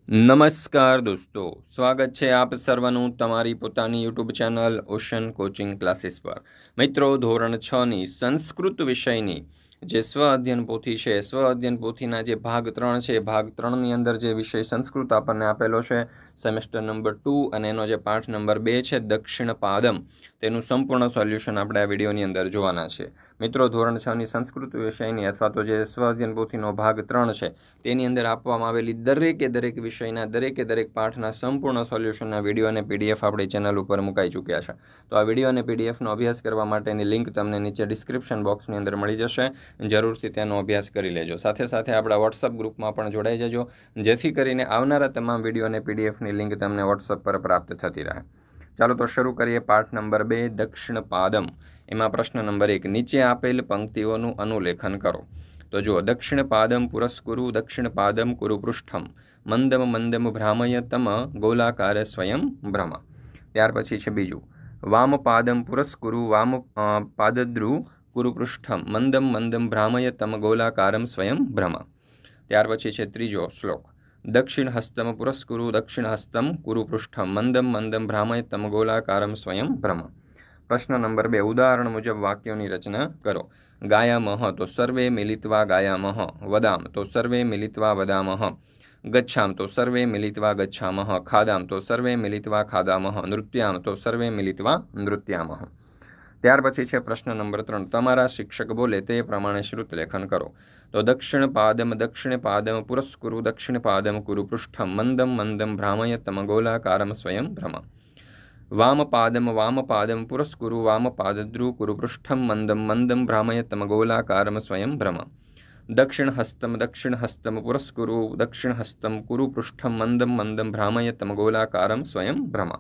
નમસ્કાર દોસ્તો, સ્વાગત છે આપ સર્વનું તમારી પોતાની YouTube channel ocean coaching classes પર। મિત્રો, ધોરણ 6ની સંસ્કૃત વિષયની જે સ્વ અધ્યયન પોથી છે, સ્વ અધ્યયન પોથીના જે ભાગ 3 છે, ભાગ 3ની અંદર જે વિષય સંસ્કૃત આપણને આપેલો છે, સેમેસ્ટર નંબર 2 અને એનો જે પાઠ નંબર 2 છે દક્ષિણ પાદમ, તેનું સંપૂર્ણ સોલ્યુશન આપણે આ વિડીયોની અંદર જોવાના છે। મિત્રો, ધોરણ 6ની સંસ્કૃત વિષયની અથવા તો જે સ્વ અધ્યયન પોથીનો ભાગ 3 છે તેની અંદર આપવામાં આવેલી દરેક વિષયના દરેક પાઠના સંપૂર્ણ સોલ્યુશનના વિડીયો અને પીડીએફ આપણી ચેનલ ઉપર મુકાઈ ચૂક્યા છે। તો આ વિડીયો અને પીડીએફનો અભ્યાસ કરવા માટેની લિંક તમને નીચે ડિસ્ક્રિપ્શન બોક્સની અંદર મળી જશે, જરૂરથી તેનો અભ્યાસ કરી લેજો। સાથે સાથે આપણા વોટ્સઅપ ગ્રુપમાં પણ જોડાઈ જજો, જેથી કરીને આવનારા તમામ વિડીયો અને પીડીએફની લિંક તમને વોટ્સઅપ પર પ્રાપ્ત થતી રહે। ચાલો તો શરૂ કરીએ પાઠ નંબર 2 દક્ષિણ પાદમ। એમાં પ્રશ્ન નંબર 1, નીચે આપેલ પંક્તિઓનું અનુલેખન કરો। તો જુઓ, દક્ષિણ પાદમ પુરસ્કુરુ દક્ષિણ પાદમ કુરુ પૃષ્ઠમ મંદમ મંદમ ભ્રામયતમ ગોલાકાર સ્વયં ભ્રમ। ત્યાર પછી છે બીજું, વામ પાદમ પુરસ્કુરુ વામ પાદદ્રુ કુરુ પૃષ્ઠમ મંદમ મંદમ ભ્રામયતમ ગોલાકારમ સ્વયં ભ્રમ। ત્યાર પછી છે ત્રીજો શ્લોક, દક્ષિણ હસ્તમ પુરસ્કુરુ દક્ષિણ હસ્તમ કુરુ પૃષ્ઠમ મંદમ મંદમ ભ્રામયતમ ગોલાકારમ સ્વયં ભ્રમ। પ્રશ્ન નંબર 2, ઉદાહરણ મુજબ વાક્યોની રચના કરો। ગાયામહ તો સર્વે મિલિત્વા ગાયામહ, વદામ તો સર્વે મિલિત્વા વદામહ, ગચ્છામ તો સર્વે મિલિત્વા ગચ્છામહ, ખાદામ તો સર્વે મિલિત્વા ખાદામહ, નૃત્યામ તો સર્વે મિલિત્વા નૃત્યામહ। ત્યાર પછી છે પ્રશ્ન નંબર 3, તમારા શિક્ષક બોલે તે પ્રમાણે શ્રુત લેખન કરો। તો દક્ષિણ પાદમ પુરસ્કુરુ દક્ષિણ પાદમ કુરુ પૃષ્ઠમ મંદમ મંદમ ભ્રામયતમ ગોલાકારમ સ્વયં ભ્રમ। વામ પાદમ પુરસ્કુરુ વામ પાદદ્રુ કુરુ પૃષ્ઠમ મંદમ મંદમ ભ્રામયતમ ગોલાકારમ સ્વયં ભ્રમ। દક્ષિણ હસ્તમ પુરસ્કુરુ દક્ષિણ હસ્તમ કુરુ પૃષ્ઠમ મંદમ મંદમ ભ્રામયતમ ગોલાકારમ સ્વયં ભ્રમ।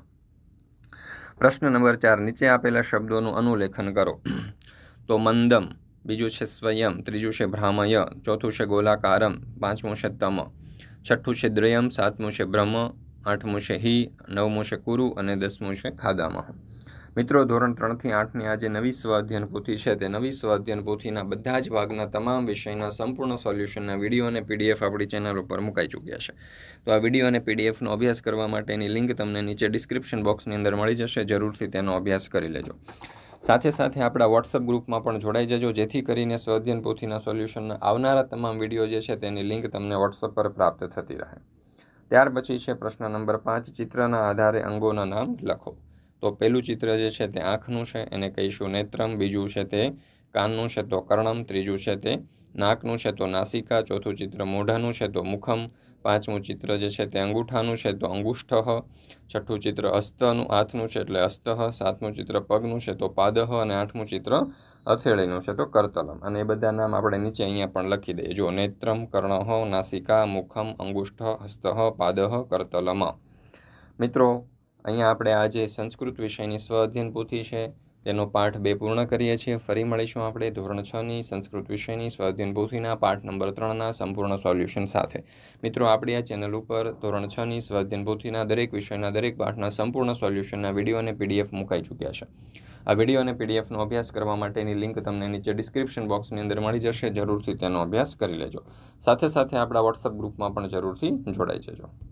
પ્રશ્ન નંબર 4, નીચે આપેલા શબ્દોનું અનુલેખન કરો। તો મંદમ, બીજું છે સ્વયં, ત્રીજું છે ભ્રામય, ચોથું છે ગોલાકારમ, પાંચમું છે તમ, છઠ્ઠું છે દ્રયમ, સાતમું છે બ્રહ્મ, આઠમું છે હિ, નવમું છે કુરુ અને 10મું છે ખાદામહ। મિત્રો, ધોરણ 3થી 8ની આ જે નવી સ્વ અધ્યયન પોથી છે તે નવી સ્વ અધ્યયન પોથીના બધા જ ભાગના તમામ વિષયના સંપૂર્ણ સોલ્યુશનના વિડીયો અને પીડીએફ આપણી ચેનલ ઉપર મુકાઈ ચૂક્યા છે। તો આ વિડીયો અને પીડીએફનો અભ્યાસ કરવા માટેની લિંક તમને નીચે ડિસ્ક્રિપ્શન બોક્સની અંદર મળી જશે, જરૂરથી તેનો અભ્યાસ કરી લેજો। સાથે સાથે આપણા વોટ્સઅપ ગ્રુપમાં પણ જોડાઈ જજો, જેથી કરીને સ્વ અધ્યયન પોથીના સોલ્યુશનના આવનારા તમામ વિડીયો જે છે તેની લિંક તમને વોટ્સઅપ પર પ્રાપ્ત થતી રહે। ત્યાર પછી છે પ્રશ્ન નંબર 5, ચિત્રના આધારે અંગોના નામ લખો। તો પહેલું ચિત્ર જે છે તે આંખનું છે, એને કહીશું નેત્રમ, બીજું છે તે કાનનું છે તો કર્ણમ, ત્રીજું છે તે નાકનું છે તો નાસિકા, ચોથું ચિત્ર મોઢાનું છે તો મુખમ, પાંચમું ચિત્ર જે છે તે અંગૂઠાનું છે તો અંગુષ્ઠ, છઠ્ઠું ચિત્ર હાથનું છે એટલે હસ્તઃ, સાતમું ચિત્ર પગનું છે તો પાદઃ અને આઠમું ચિત્ર હથેળીનું છે તો કરતલમ। અને એ બધા નામ આપણે નીચે અહીંયા પણ લખી દઈએ। જો, નેત્રમ, કર્ણઃ, નાસિકા, મુખમ, અંગુષ્ઠ, હસ્તઃ, પાદઃ, કરતલમ। મિત્રો, અહીંયા આપણે આ જે સંસ્કૃત વિષયની સ્વ અધ્યયન પોથી છે તેનો પાઠ 2 પૂર્ણ કરીએ છીએ। ફરી મળીશું આપણે ધોરણ 6ની સંસ્કૃત વિષયની સ્વ અધ્યયન પોથીના પાઠ નંબર 3ના સંપૂર્ણ સોલ્યુશન સાથે। મિત્રો, આપણી આ ચેનલ ઉપર ધોરણ 6ની સ્વ અધ્યયન પોથીના દરેક વિષયના દરેક પાઠના સંપૂર્ણ સોલ્યુશનના વિડીયો અને પીડીએફ મુકાઈ ચૂક્યા છે। આ વિડીયો અને પીડીએફનો અભ્યાસ કરવા માટેની લિંક તમને નીચે ડિસ્ક્રિપ્શન બોક્સની અંદર મળી જશે, જરૂરથી તેનો અભ્યાસ કરી લેજો। સાથે સાથે આપણા વોટ્સઅપ ગ્રુપમાં પણ જરૂરથી જોડાઈ જજો।